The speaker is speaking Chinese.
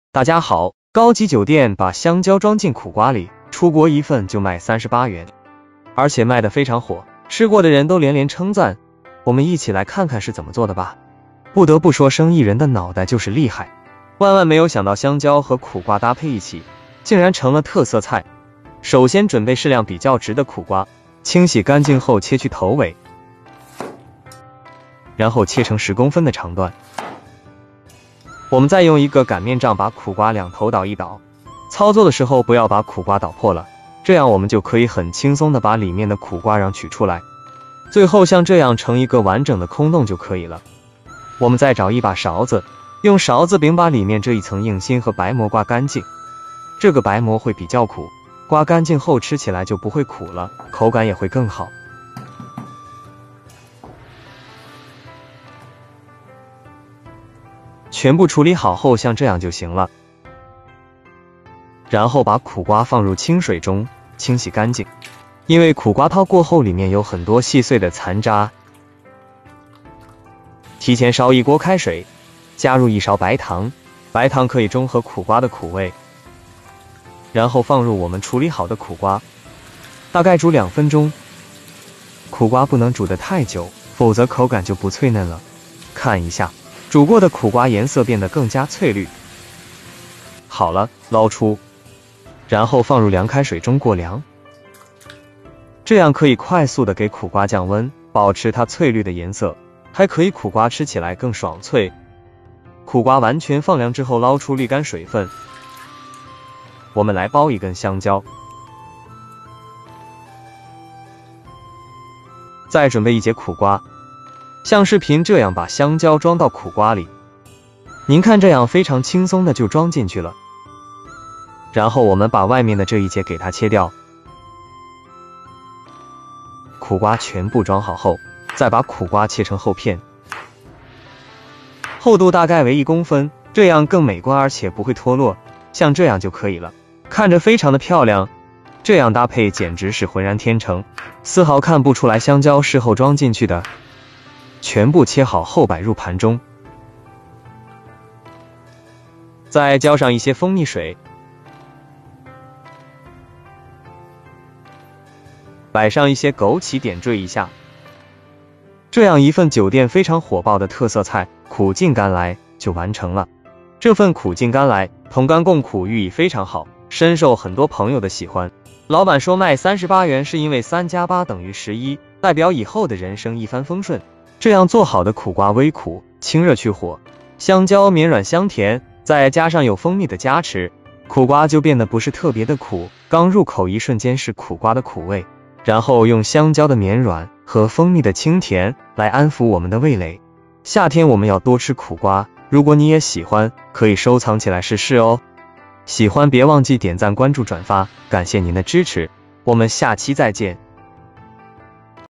大家好，高级酒店把香蕉装进苦瓜里，出国一份就卖38元，而且卖得非常火，吃过的人都连连称赞。我们一起来看看是怎么做的吧。不得不说，生意人的脑袋就是厉害，万万没有想到香蕉和苦瓜搭配一起，竟然成了特色菜。首先准备适量比较直的苦瓜，清洗干净后切去头尾，然后切成10公分的长段。我们再用一个擀面杖把苦瓜两头捣一捣，操作的时候不要把苦瓜捣破了，这样我们就可以很轻松的把里面的苦瓜瓤取出来。最后像这样成一个完整的空洞就可以了。我们再找一把勺子，用勺子柄把里面这一层硬心和白膜刮干净，这个白膜会比较苦，刮干净后吃起来就不会苦了，口感也会更好。全部处理好后像这样就行了。然后把苦瓜放入清水中清洗干净，因为苦瓜泡过后里面有很多细碎的残渣。提前烧一锅开水，加入1勺白糖，白糖可以中和苦瓜的苦味。然后放入我们处理好的苦瓜，大概煮2分钟。苦瓜不能煮得太久，否则口感就不脆嫩了。看一下，煮过的苦瓜颜色变得更加翠绿。好了，捞出，然后放入凉开水中过凉，这样可以快速的给苦瓜降温，保持它翠绿的颜色，还可以苦瓜吃起来更爽脆。苦瓜完全放凉之后捞出沥干水分，我们来剥一根香蕉，再准备一节苦瓜，像视频这样把香蕉装到苦瓜里，您看这样非常轻松的就装进去了。然后我们把外面的这一节给它切掉。苦瓜全部装好后，再把苦瓜切成厚片，厚度大概为1公分，这样更美观而且不会脱落，像这样就可以了，看着非常的漂亮。这样搭配简直是浑然天成，丝毫看不出来香蕉是后装进去的。全部切好后摆入盘中，再浇上一些蜂蜜水，摆上一些枸杞点缀一下，这样一份酒店非常火爆的特色菜苦尽甘来就完成了。这份苦尽甘来同甘共苦寓意非常好，深受很多朋友的喜欢。老板说卖38元是因为3加8等于11，代表以后的人生一帆风顺。这样做好的苦瓜微苦，清热去火，香蕉绵软香甜，再加上有蜂蜜的加持，苦瓜就变得不是特别的苦，刚入口一瞬间是苦瓜的苦味，然后用香蕉的绵软和蜂蜜的清甜来安抚我们的味蕾。夏天我们要多吃苦瓜，如果你也喜欢，可以收藏起来试试哦。喜欢别忘记点赞、关注、转发，感谢您的支持，我们下期再见。